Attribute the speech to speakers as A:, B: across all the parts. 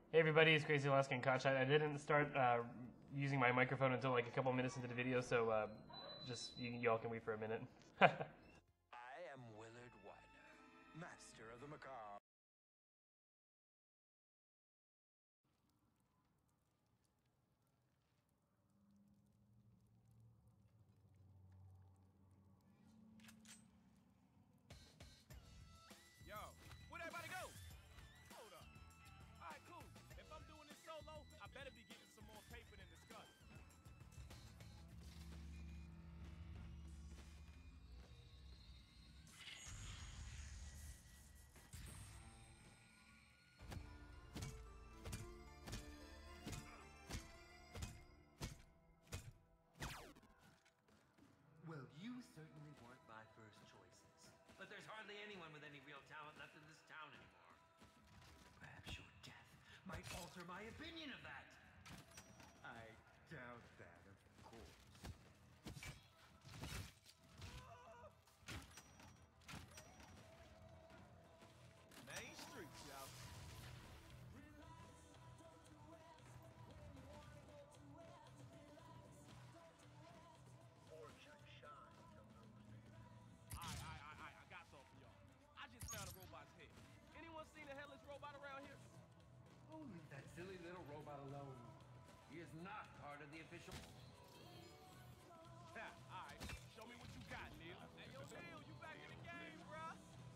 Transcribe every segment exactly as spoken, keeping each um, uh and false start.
A: Hey everybody, it's Crazy Alaskan Kotshot. I didn't start uh, using my microphone until like a couple minutes into the video, so uh, just you, y'all can wait for a minute.
B: I am Willard Wyler, master of the macabre.
C: Yo, where'd everybody go? Hold up. All right, cool. If I'm doing this solo, I better be getting some more paper than discussed.
D: Well, you certainly weren't my first choices. But there's hardly anyone with any real talent left in this town anymore. Perhaps your death might alter my opinion of that.
B: I doubt that, of course.
C: Main streets, y'all. Alright, alright, alright, I got something for y'all. I just found a robot's head. Anyone seen a headless robot around here?
D: Oh, leave that silly little robot alone. He is not part of the official...
C: Ha, alright. Show me what you got, Neil. Hey, yo, Neil, you back in the game, bruh?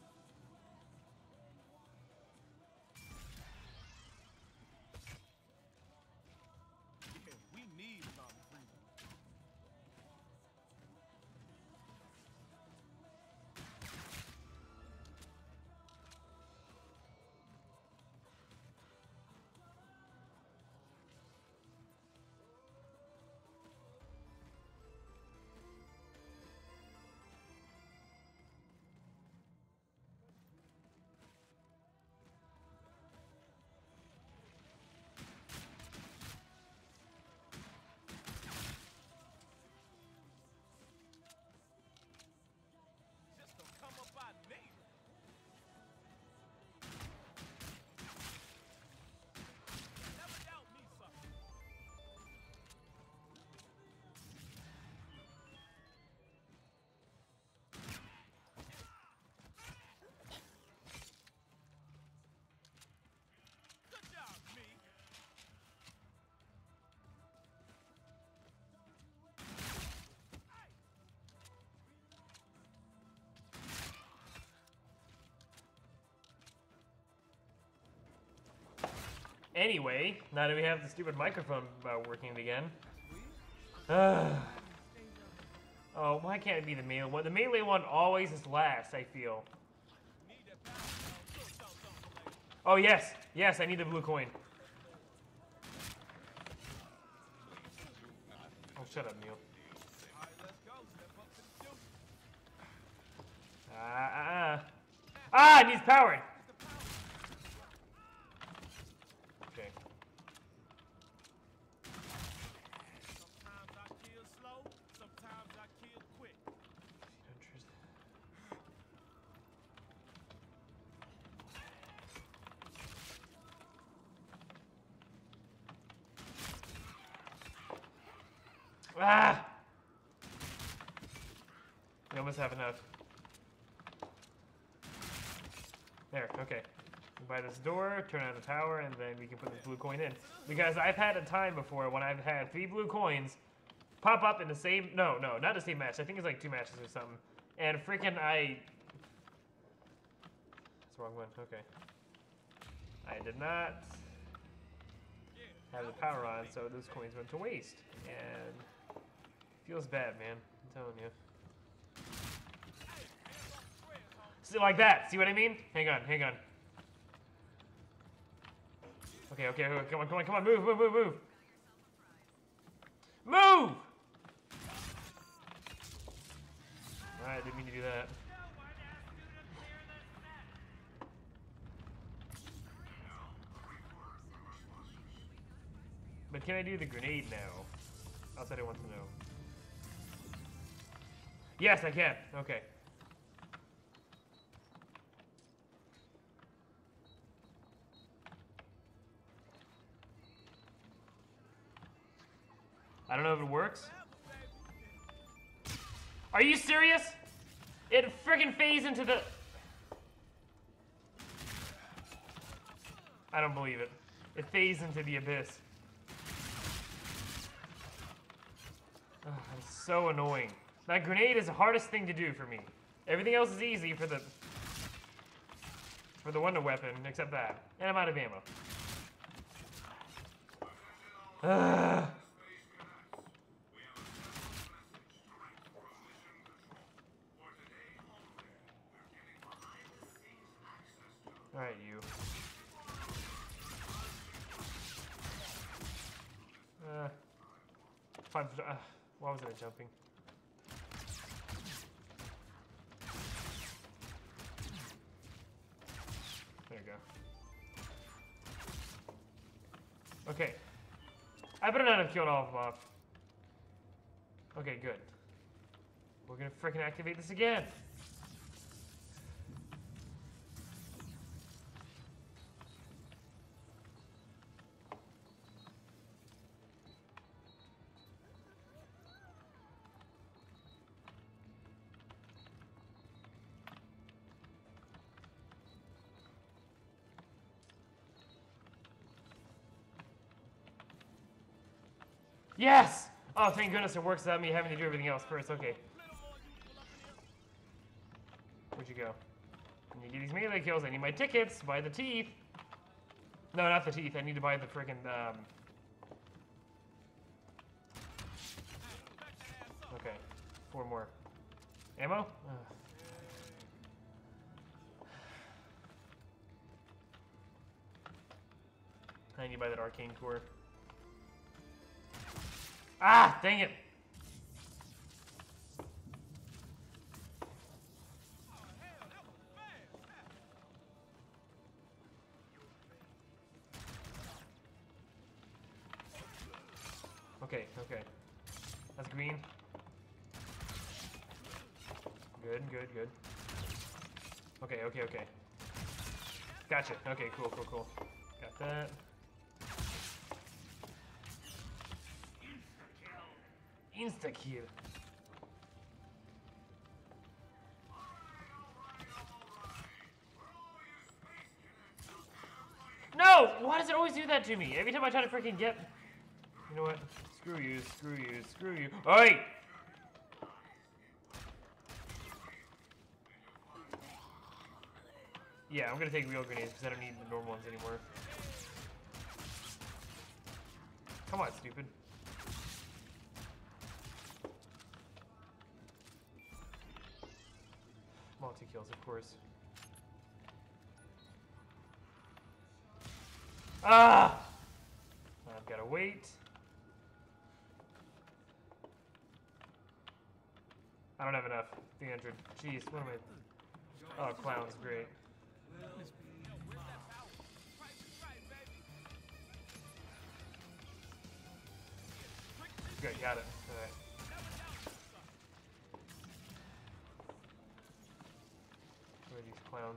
C: Yeah, we need Mountain Freedom. Just don't come up by me. Never doubt me, sucker. Good job, me.
A: Anyway, now that we have the stupid microphone uh, working again. Uh, oh, why can't it be the melee one? The melee one always is last, I feel.
C: Need that power, y'all. We'll sell something for later.
A: Oh yes, yes, I need the blue coin. Oh, shut up, Neil.
C: All right, let's go. Step up to the duty.
A: Ah, ah, ah. Ah, it needs powering. Okay.
C: Sometimes I kill slow, sometimes I kill quick.
A: Ah! We almost have enough. There, okay. By this door, turn on the power, and then we can put this blue coin in. Because I've had a time before when I've had three blue coins pop up in the same... No, no, not the same match. I think it's like two matches or something. And freaking I... That's the wrong one. Okay. I did not have the power on, so those coins went to waste. And... feels bad, man. I'm telling you. See, like that. See what I mean? Hang on, hang on. Okay, okay, okay, come on, come on, come on, move, move, move, move. Move! Alright, didn't mean to do that. But can I do the grenade now? Outside I want to know. Yes, I can. Okay. I don't know if it works. Are you serious? It friggin' phased into the... I don't believe it. It phased into the abyss. Oh, that's so annoying. That grenade is the hardest thing to do for me. Everything else is easy for the... For the wonder weapon, except that. And I'm out of ammo. Ugh. Alright, you. Uh, five, uh, why wasn't I jumping? There you go. Okay. I better not have killed all of them off. Okay, good. We're gonna frickin' activate this again. Yes! Oh, thank goodness it works without me having to do everything else first. Okay. Where'd you go? I need to get these melee kills. I need my tickets. Buy the teeth. No, not the teeth. I need to buy the freaking, um... Okay. Four more. Ammo? Ugh. I need to buy that arcane core. Ah, dang it. Okay, okay. That's green. Good, good, good. Okay, okay, okay. Gotcha. Okay, cool, cool, cool. Got that. Insta-kill. No! Why does it always do that to me? Every time I try to freaking get... You know what? Screw you, screw you, screw you. Oi! Yeah, I'm gonna take real grenades because I don't need the normal ones anymore. Come on, stupid. Multi-kills, of course. Ah! I've got to wait. I don't have enough. three hundred. Jeez, what am I... Oh, clown's great. Good, got it. Alright. Where are these clowns?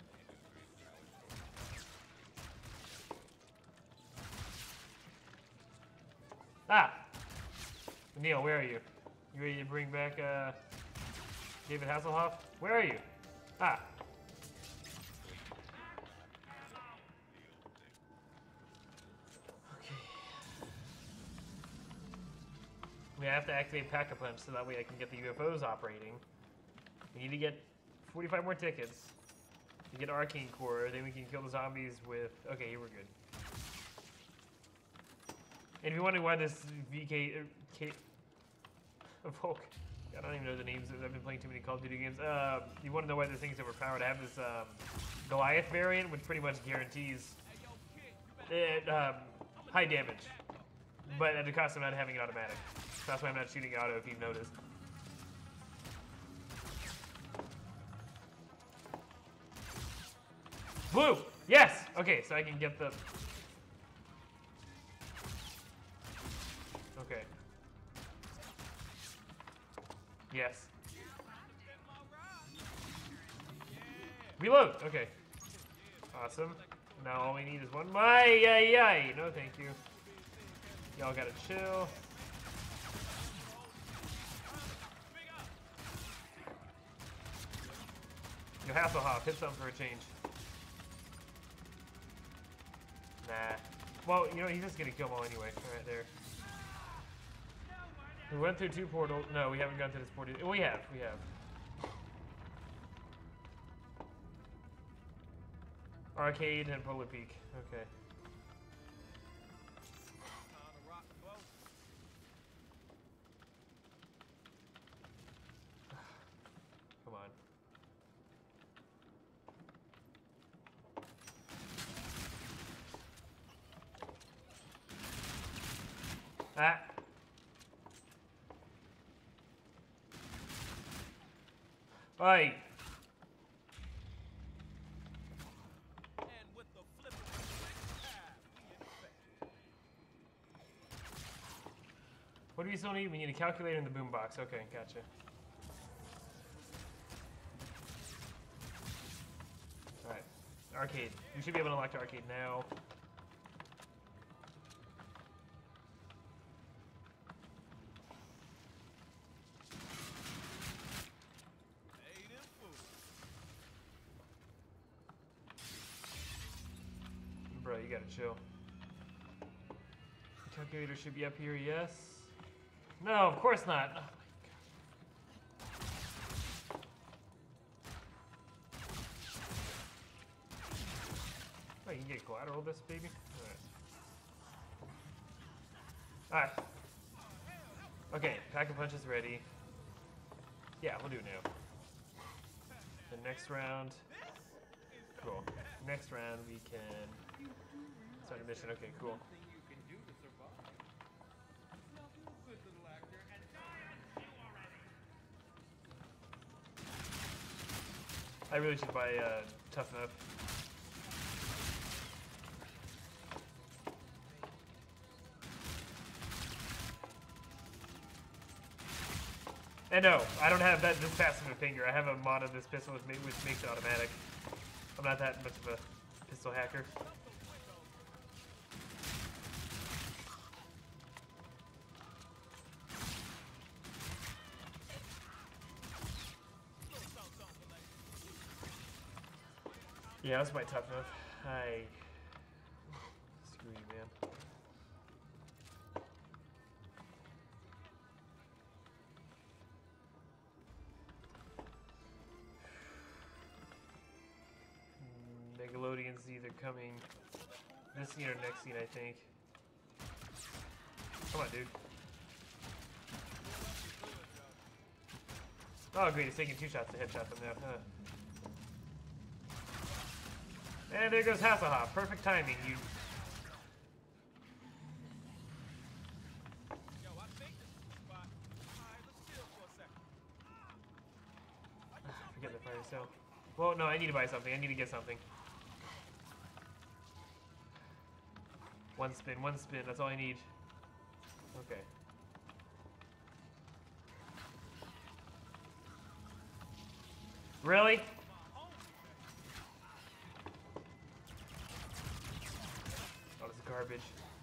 A: Ah! Neil, where are you? You ready to bring back uh, David Hasselhoff? Where are you? Ah! Okay. We have to activate Pack-a-Punch so that way I can get the U F Os operating. We need to get forty-five more tickets to get Arcane Core, then we can kill the zombies with... Okay, here we're good. And if you wonder why this V K... Uh, K, Volk... I don't even know the names. I've been playing too many Call of Duty games. Uh, you want to know why this thing's overpowered? I have this um, Goliath variant, which pretty much guarantees it, um, high damage. But at the cost of not having it automatic. That's why I'm not shooting auto, if you've noticed. Blue! Yes! Okay, so I can get the... Okay. Yes. Reload! Okay. Awesome. Now all we need is one. My, yay, yay! No, thank you. Y'all gotta chill. Yo, Hasselhoff, hit something for a change. Nah. Well, you know, he's just gonna kill them all anyway, right there. We went through two portals. No, we haven't gone through this portal. We have, we have. Arcade and Polar Peak. Okay.
C: Time to rock the boat.
A: Come on. Ah. Oi.
C: And with the flip of the switch, ah, we in effect.
A: What do we still need? We need a calculator in the boombox. Okay, gotcha. Alright. Arcade. We should be able to unlock the arcade now.
C: Hey, them fools.
A: Bro, you gotta chill. The calculator should be up here, yes? No, of course not. Oh my god. Oh, you can get collateral this, baby? Alright. Alright. Okay, pack a punch is ready. Yeah, we'll do it now. The next round. Cool. Next round we can start a mission. Okay, cool. I really should buy uh, Tough Enough. And no, I don't have that this passive of finger. I have a mod of this pistol which, ma which makes it automatic. I'm not that much of a pistol hacker. Yeah, that's my Tough Enough. I screw you, man. Nickelodeon's either coming this scene or next scene, I think. Come on, dude. Oh, great, he's taking two shots to headshot them now. Huh. And there goes Hasselhoff. Perfect timing, you.
C: Yo, I think this is the spot. Alright, let's chill for a second.
A: Forget the fire cell. Well, no, I need to buy something. I need to get something. One spin, one spin. That's all I need. Okay. Really? Oh, this is garbage.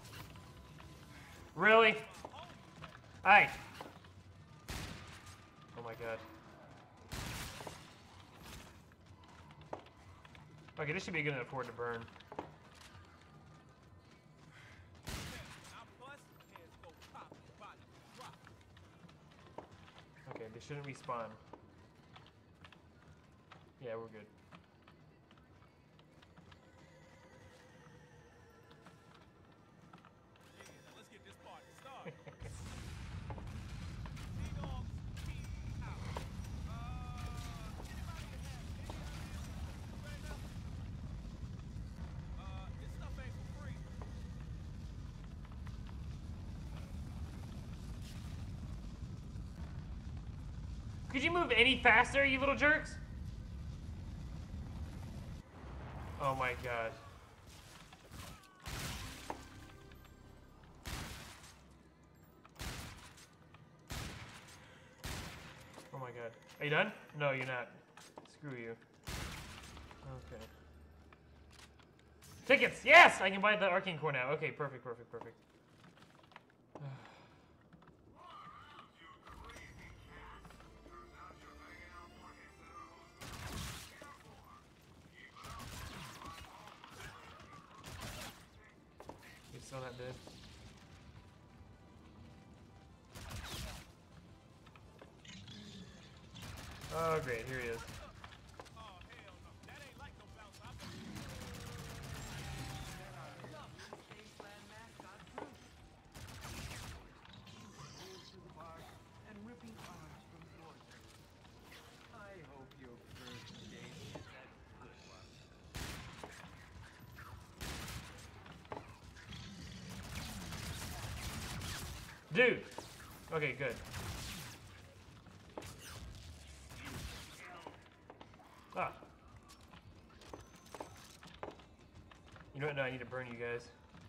A: Really? Aye. Oh my god. Okay, this should be good enough for it to burn. Okay, they shouldn't respawn. Yeah, we're good.
C: Let's get this party started. D-Dogs, key out. Uh, anybody have any right now? Uh, this stuff ain't for free.
A: Could you move any faster, you little jerks? Oh my god. Oh my god. Are you done? No, you're not. Screw you. Okay. Tickets! Yes! I can buy the arcane core now. Okay, perfect, perfect, perfect. still not dead. Oh great, here he is.
C: Oh, hell no. That ain't like no bounce. I bet
D: Spaceland mascot Groot. To the park and ripping arms from Thornton. I hope your first date is that good one.
A: Dude! Okay, good. Ah. You know what? No, I need to burn you guys.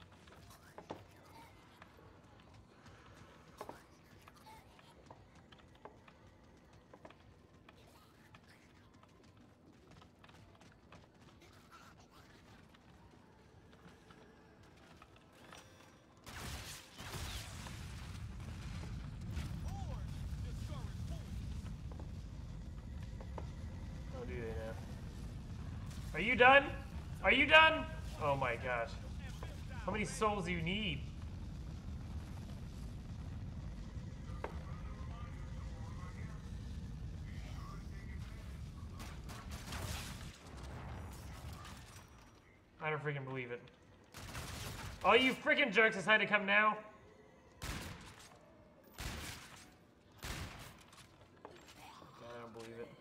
A: Oh, do they now? Are you done? Are you done? Oh my gosh. How many souls do you need? I don't freaking believe it. Oh, you freaking jerks decided to come now? I don't believe it.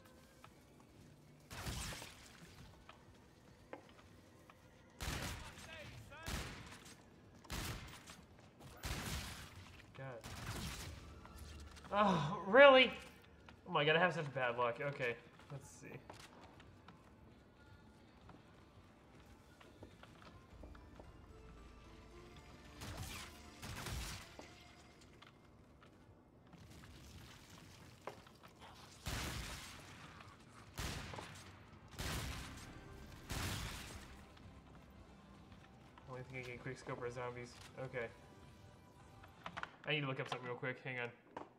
A: God. Oh, really? Oh my god, I have such bad luck. Okay, let's see. Only thing I get quick scope are zombies. Okay. I need to look up something real quick. Hang on.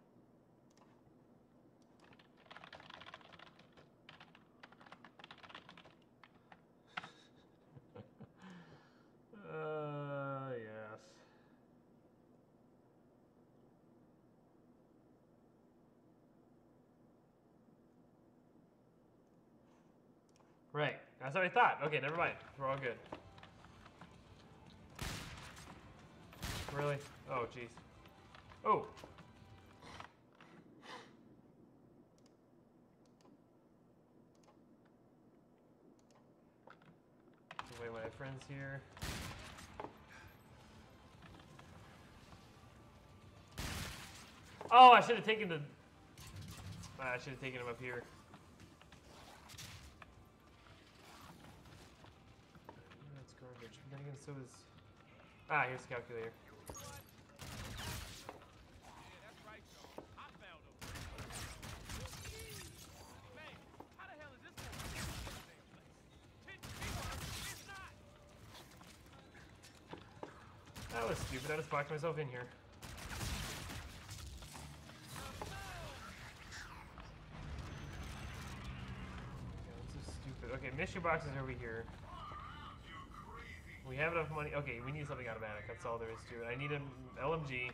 A: uh, yes. Right. That's what I thought. Okay, never mind. We're all good. Really? Oh, jeez. Oh. Wait, my friends here. Oh, I should have taken the. Ah, I should have taken him up here. That's garbage. But then again, so is. Ah, here's the calculator. That was stupid. I just locked myself in here. God, this is stupid. Okay, mission box is over here. We have enough money. Okay, we need something automatic. That's all there is to it. I need an L M G.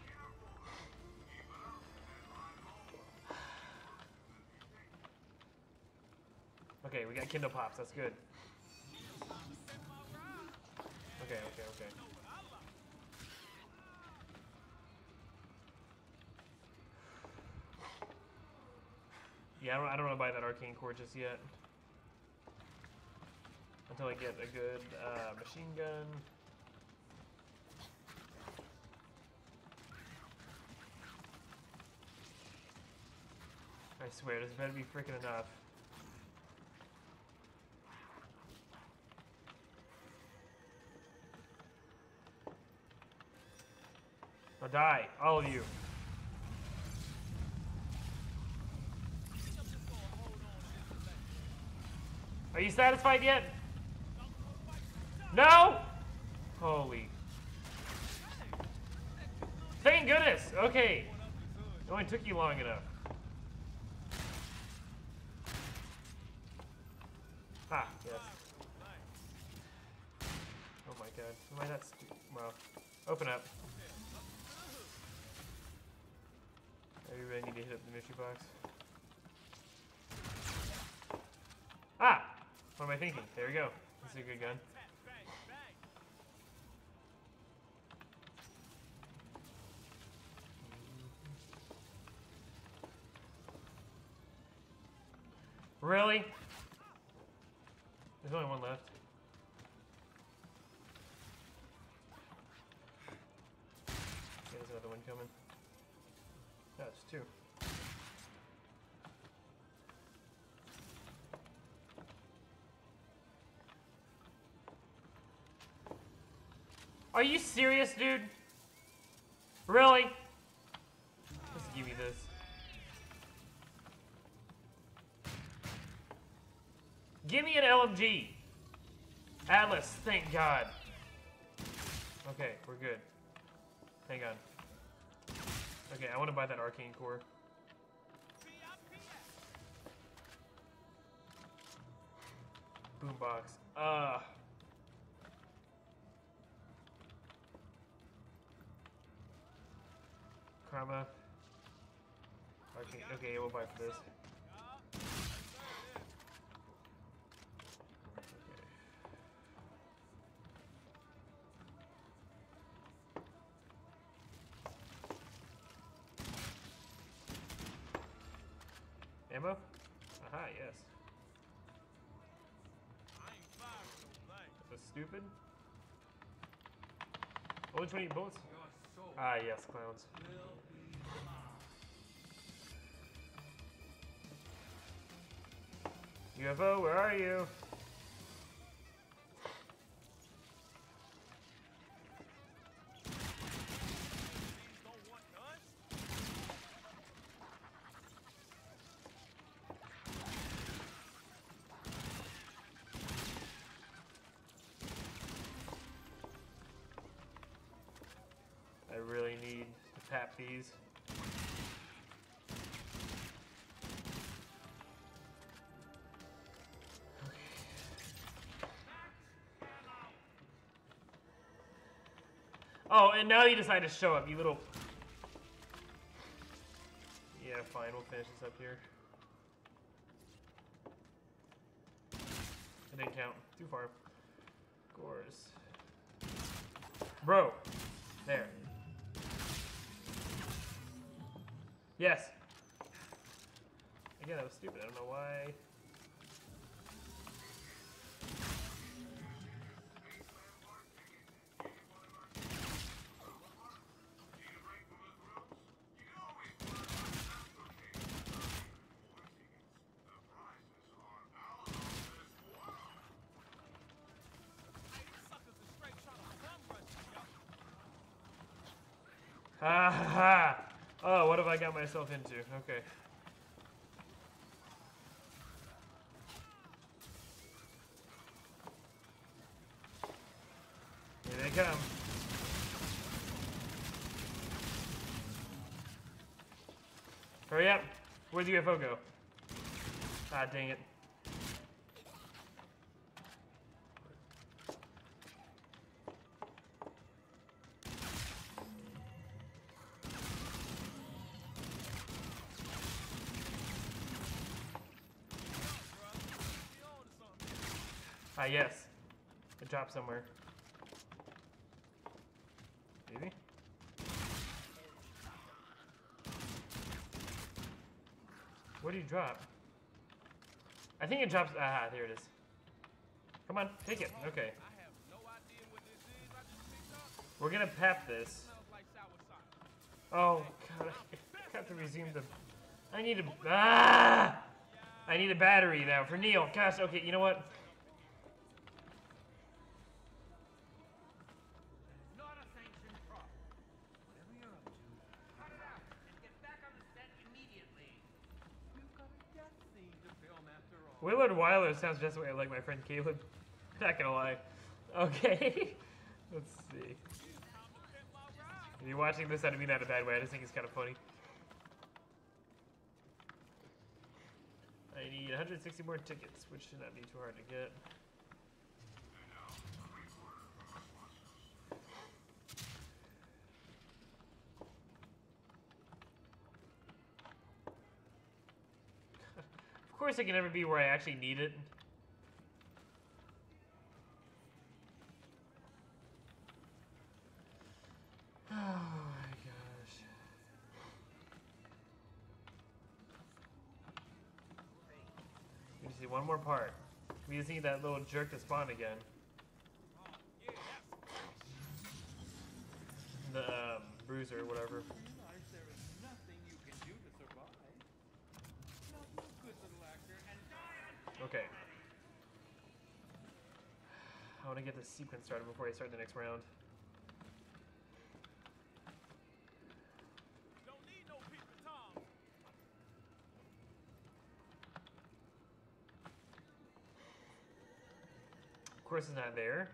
A: Okay, we got Kindle Pops. That's good. Okay, okay, okay. Yeah, I don't, I don't want to buy that arcane core just yet. Until I get a good uh, machine gun. I swear, this better be freaking enough. Now die, all of you. Are you satisfied yet? No? Holy. Thank goodness. Okay. It only took you long enough. Ah, yes. Oh my god. Am I not stu- well, open up. I really need to hit up the mystery box. Ah! What am I thinking? There we go. This is a good gun. Really? There's only one left. Okay, there's another one coming. No, it's two. Are you serious, dude? Really? Just give me this. Give me an L M G. Atlas, thank God. Okay, we're good. Hang on. Okay, I want to buy that arcane core. Boombox. Uh. Karma. Arcane. Okay, we'll buy for this. Ammo? Aha, yes. That's stupid. Only twenty bullets? Ah, yes, clowns. U F O, where are you? I really need to tap these. Oh, and now you decide to show up, you little... Yeah, fine, we'll finish this up here. It didn't count. Too far. Gores. Bro! There. Yes! Again, that was stupid. I don't know why. Ha ha ha! Oh, what have I got myself into? Okay. Here they come. Hurry up! Where'd the U F O go? Ah, dang it. Ah, yes. It dropped somewhere. Maybe? Where do you drop? I think it drops. Ah, there it is. Come on, take it. Okay. We're gonna pap this. Oh, God. I have to resume the. I need a. Ah! I need a battery now for Neil. Gosh, okay, you know what?
D: Not a sanctioned prop. Whatever you're up to, cut it out and get back on the set immediately. We've got a death scene to film after all.
A: Willard Wyler sounds just the way I like my friend Caleb. Not gonna lie. Okay. Let's see. If you're watching this, I don't mean that in a bad way. I just think it's kind of funny. I need one hundred sixty more tickets, which should not be too hard to get. course, it can never be where I actually need it. Oh my gosh. We just need one more part. We just need that little jerk to spawn again. The um, bruiser or whatever.
C: Realize there is nothing you can do to survive. Not so good, little actor, and die.
A: Okay. I want to get this sequence started before I start the next round.
C: Don't need no peeping Tom.
A: Of course, it's not there.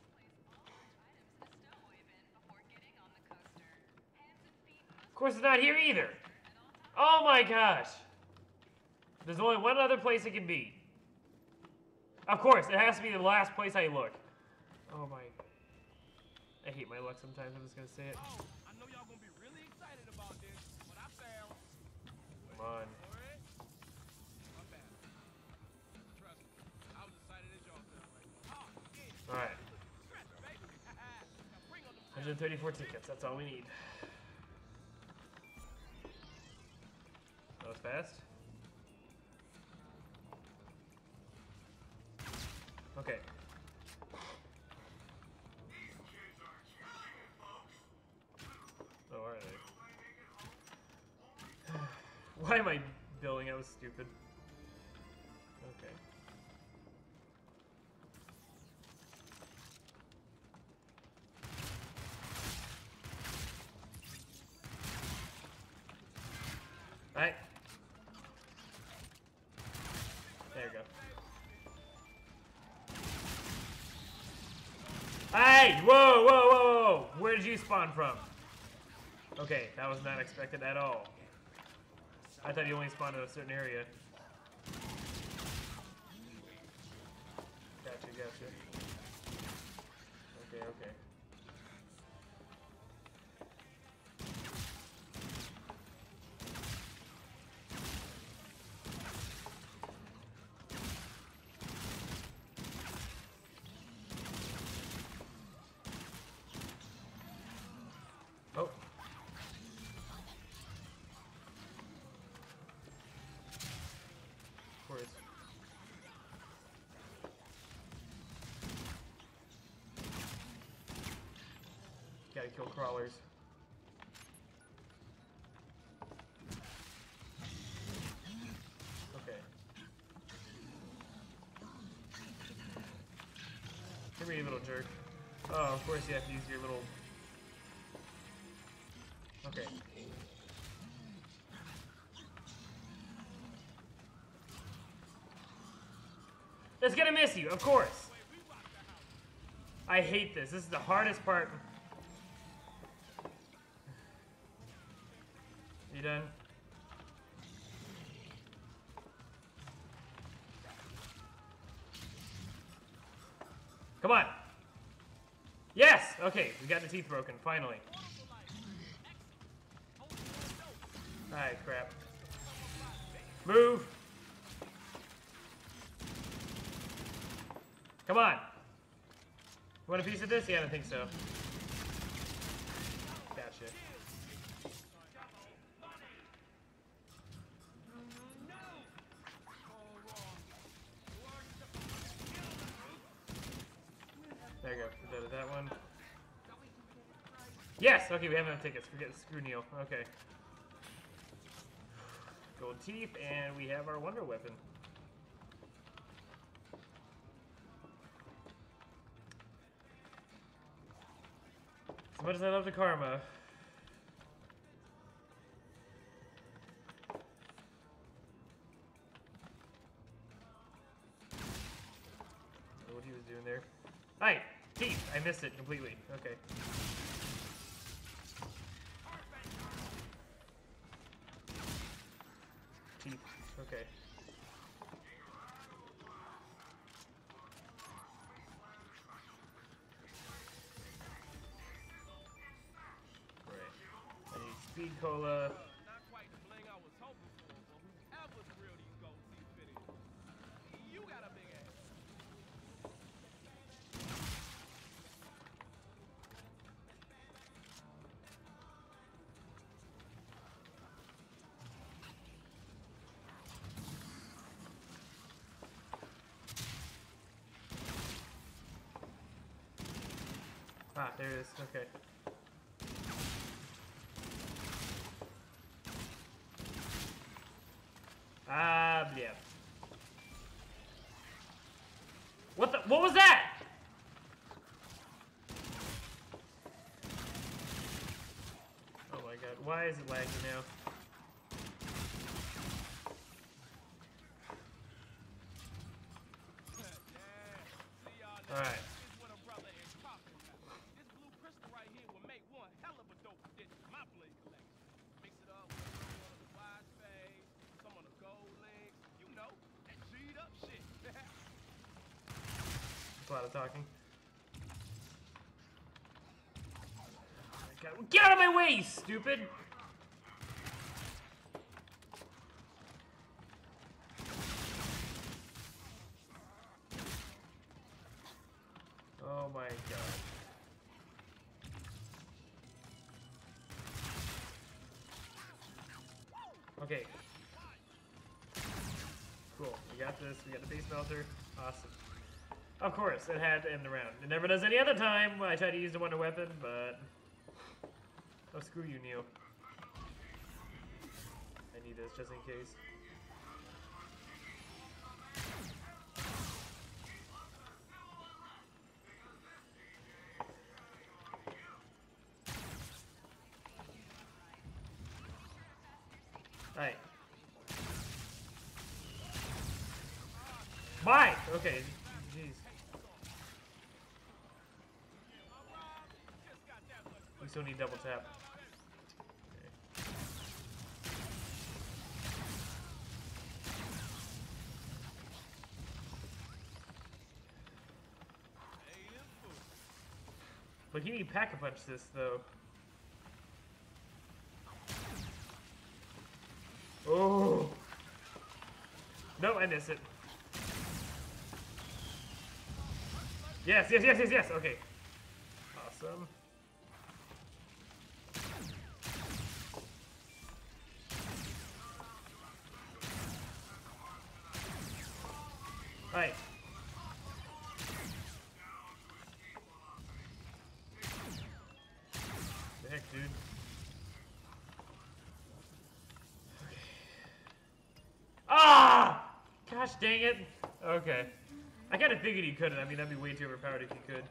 A: Of course, it's not here either. Oh my gosh. There's only one other place it can be. Of course, it has to be the last place I look. Oh my. I hate my luck sometimes, I'm just gonna say it.
C: Oh, I know y'all gonna be really excited about this, but I failed.
A: Come on.
C: Alright? My bad. Trust me, I was excited as y'all felt right. Oh, yeah.
A: Alright.
C: Stretch, baby. Now bring on the
A: one hundred thirty-four tickets, that's all we need. That was fast. Okay. Oh, are they? Why am I building? I was stupid. Okay. Alright. There you go. Hey! Whoa, whoa, whoa, whoa! Where did you spawn from? Okay, that was not expected at all. I thought you only spawned in a certain area. Gotcha, gotcha. Okay, okay. Oh. Of course. Gotta kill crawlers. Okay. Come here, you little jerk. Oh, of course you have to use your little... Okay. It's gonna miss you, of course. I hate this. This is the hardest part. You done? Come on. Yes! Okay, we got the teeth broken, finally. Alright, crap. Move! Come on! You want a piece of this? Yeah, I don't think so. Gotcha. There you go. We're done with that one. Yes! Okay, we have enough tickets. Forget screw Neil. Okay. Gold teeth, and we have our wonder weapon. As much as I love the karma. I don't know what he was doing there. Hi! Teeth! I missed it completely. Okay. Teeth. Okay. Right. I need speed cola.
C: Not quite the bling I was hoping for, but whoever's real these gold teeth fitted.
A: Ah, there it is. Okay. Ah, uh, yeah. What the? What was that? Oh my god, why is it lagging now? Alright. A lot of talking. Oh get out of my way, stupid! Oh my god. Okay. Cool. We got this. We got the base melter. Awesome. Of course, it had to end the round. It never does any other time when I try to use the wonder weapon, but... Oh, screw you, Neo. I need this just in case. Alright. Mine! Okay. Jeez. We still need double tap. Okay. But he need pack-a-punch this, though. Oh! No, I missed it. Yes, yes, yes, yes, yes! Okay. Awesome. Alright. The heck, dude? Okay. Ah! Gosh dang it. Okay. I kind of figured he couldn't. I mean, that'd be way too overpowered if he could.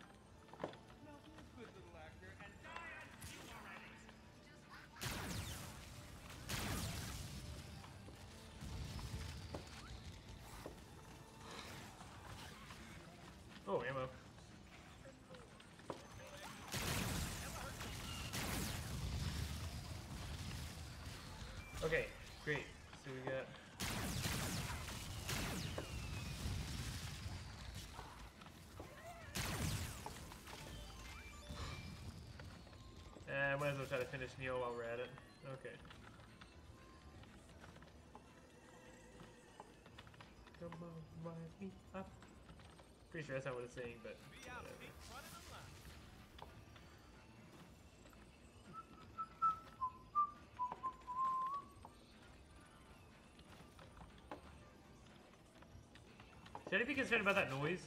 A: Oh, ammo. Okay, great. So we got... Uh, might as well try to finish Neo while we're at it. Okay. Come on, wind me up. Pretty sure that's not what it's saying, but whatever. Should I be concerned about that noise?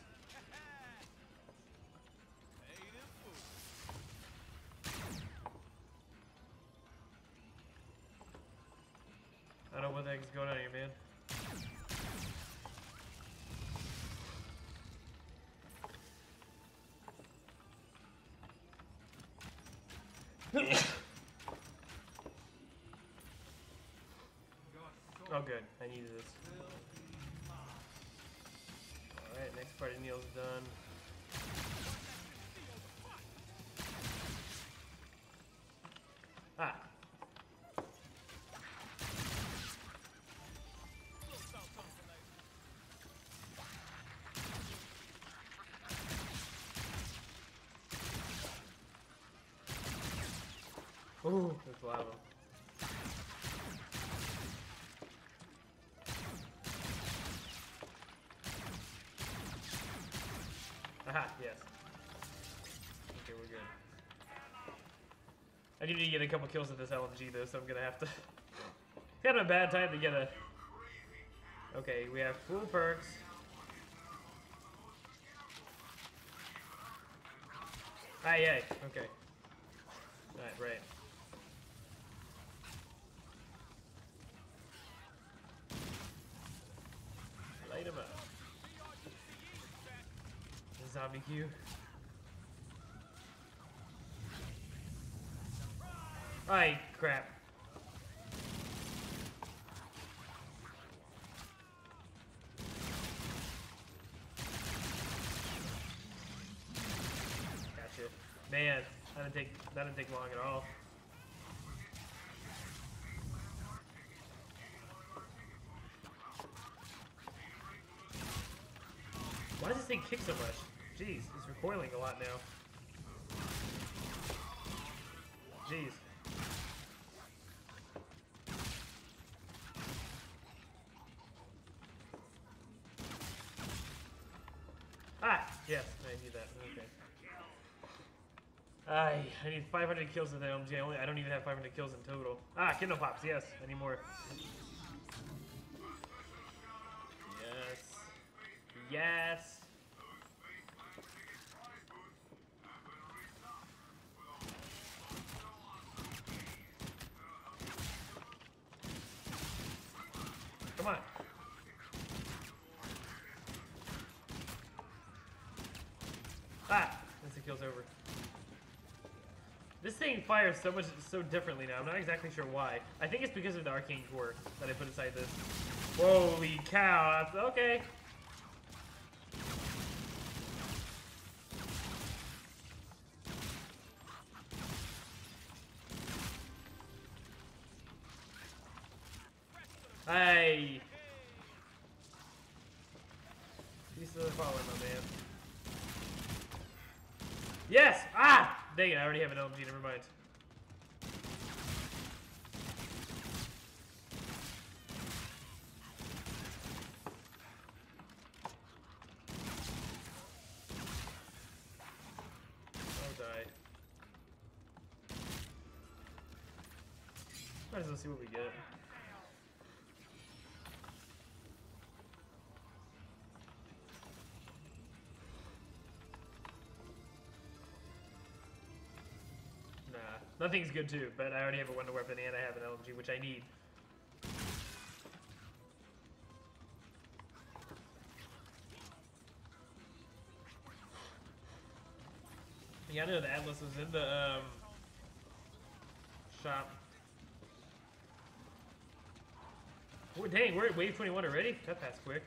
A: I don't know what the heck's going on here, man. Oh good, I needed this. Alright, next part of Neil's done. Ah. Ooh, there's lava. Aha, yes. Okay, we're good. I need to get a couple kills with this L M G though, so I'm gonna have to... It's kind of a bad time to get a... Okay, we have full perks. Aye, aye. Okay. Alright, right. Light him up. Zombie Q. Aye, crap. Gotcha. Man, that didn't take that didn't take long at all. Why does this thing kick so much? Jeez, it's recoiling a lot now. Jeez. Ah, yes, I need that. Okay. I I need five hundred kills with the L M G. I only I don't even have five hundred kills in total. Ah, Kindle Pops. Yes, I need more. Yes. Yes. Come on. Ah, instant kill's over. This thing fires so much, so differently now. I'm not exactly sure why. I think it's because of the arcane core that I put inside this. Holy cow! That's, okay. Hey. He's still following my man. Yes! Ah! Dang it, I already have an L M G, never mind. I'll die. Might as well see what we get. Nothing's good too, but I already have a wonder weapon and I have an L M G, which I need. Yeah, I know the Atlas was in the um, shop. Oh, dang, we're at wave twenty-one already? That passed quick.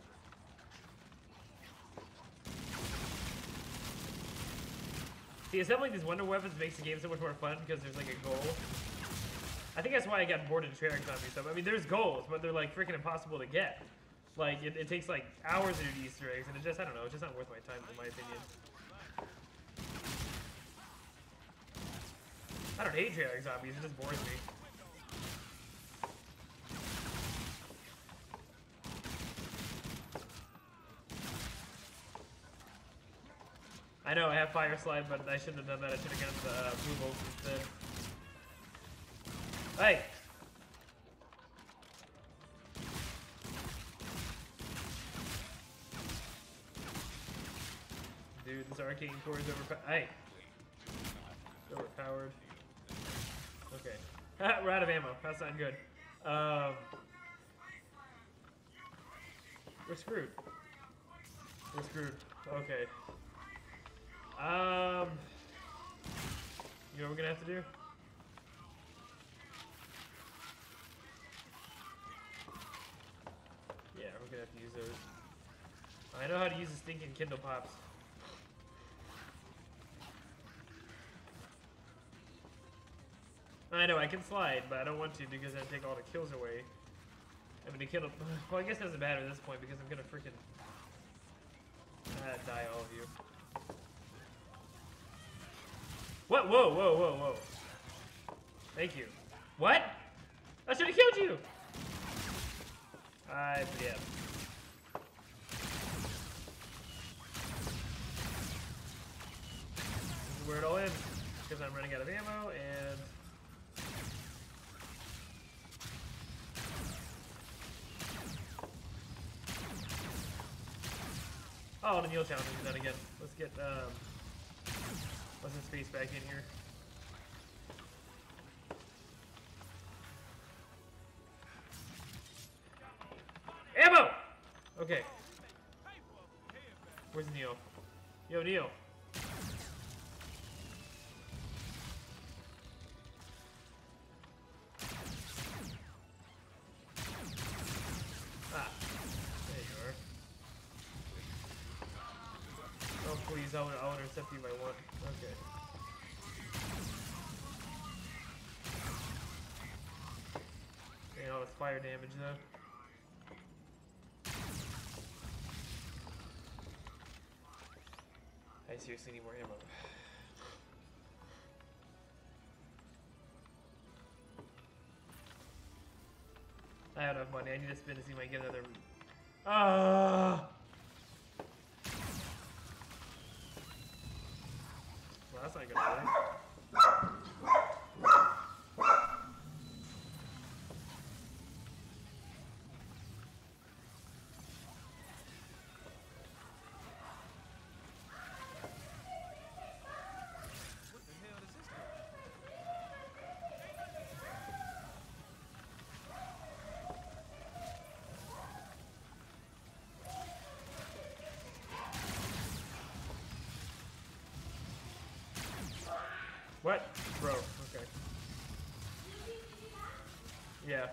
A: See, assembling these wonder weapons makes the game so much more fun because there's like a goal. I think that's why I got bored of the Treyarch zombie stuff. I mean, there's goals, but they're like freaking impossible to get. Like, it, it takes like hours to do Easter eggs, and it just, I don't know, it's just not worth my time, in my opinion. I don't hate Treyarch zombies, it just bores me. I know, I have Fire Slide, but I shouldn't have done that. I should have gotten the uh, Blue Bolt instead. Hey! Dude, this arcane core is overpowered. Hey! It's overpowered. Okay. We're out of ammo. That's not good. Um, we're screwed. We're screwed. Okay. Um, you know what we're gonna have to do? Yeah, we're gonna have to use those. I know how to use the stinking Kindle Pops. I know, I can slide, but I don't want to because I'd take all the kills away. I mean, the Kindle... Well, I guess it doesn't matter at this point because I'm gonna freaking... Uh, die all of you. What? Whoa, whoa, whoa, whoa. Thank you. What? I should have killed you! I forget. This is where it all ends. Because I'm running out of ammo and... Oh, the Neil challenge is done again. Let's get, um... What's his face back in here? Ammo! Okay. Where's Neil? Yo, Neil. Ah. There you are. Oh, please. I'll, I'll intercept you if I want. Okay. Getting all this fire damage, though. I seriously need more ammo. I have enough money. I need to spend to see if I can get another. Ah! Well, that's not gonna work. What? Bro, okay. Yeah.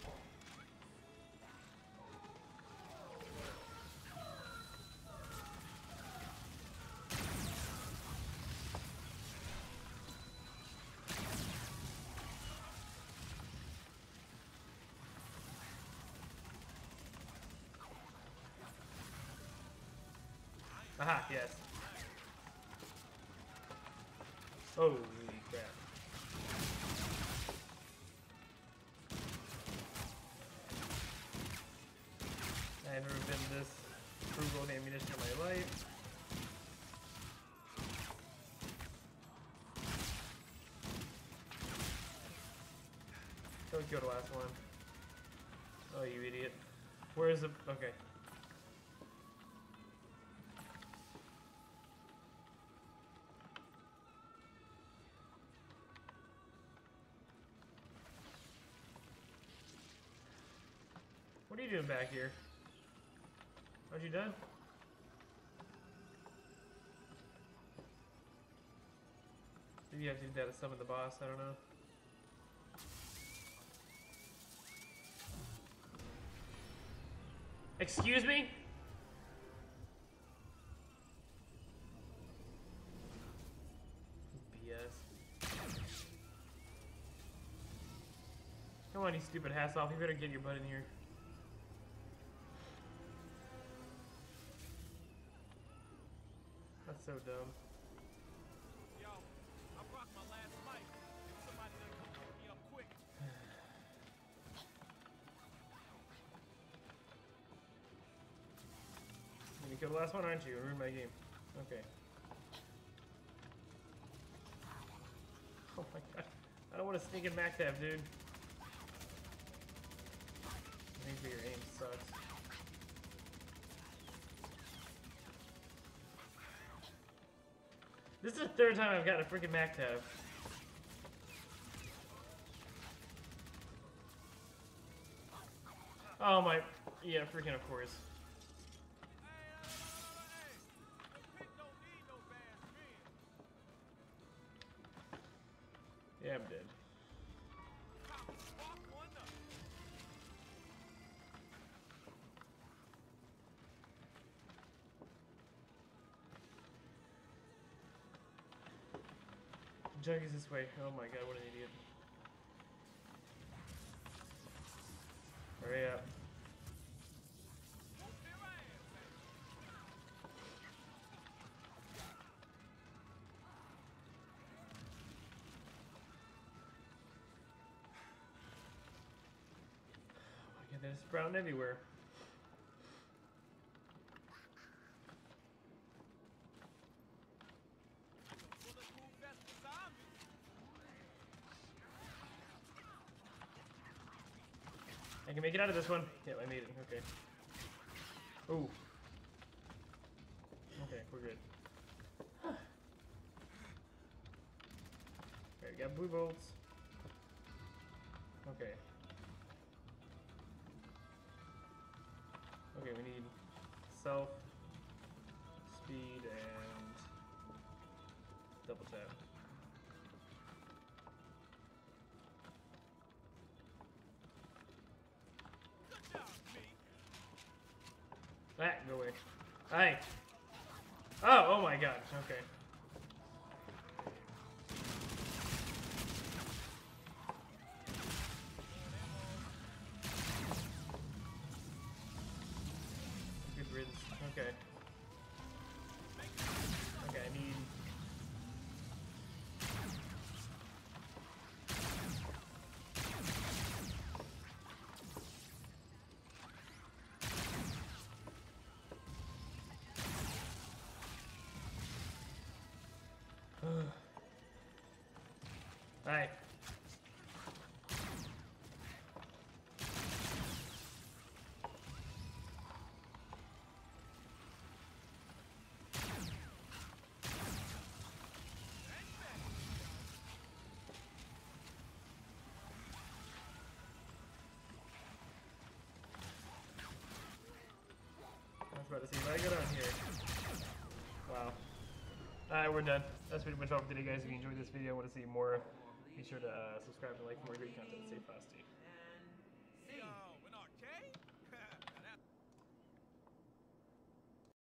A: Aha, yes. Holy crap. I've never been this frugal with ammunition in my life. Don't kill the last one. Oh, you idiot. Where is the... Okay. What are you doing back here? Aren't you done? Maybe you have to do that to summon the boss, I don't know. Excuse me? B S. Come on, you stupid ass off. You better get your butt in here. That's so dumb.
C: Yo, I rocked my last life. If somebody doesn't come pick me up quick.
A: You killed the last one, aren't you? You ruined my game. Okay. Oh my god. I don't want to sneak in MacTab, dude. I think your aim sucks. This is the third time I've gotten a freaking MacTab. Oh my, yeah, freaking of course. Yeah, I'm dead. Jug is this way. Oh my god, what an idiot. Hurry up. Oh my god, there's brown everywhere. I can make it out of this one. Yep, I made it. Okay. Ooh. Okay, we're good. got blue bolts. Okay. Okay, we need self, speed, and double tap.
C: Good job, me.
A: Ah, go away. Hi. Oh, oh my god. Okay. Good riddance. Okay. Okay, I need. Hi. I was about to see if I get on here. Wow. Alright, we're done. That's pretty much all for today, guys. If you enjoyed this video and want to see more, be sure to uh, subscribe and like for more great content. Stay frosty.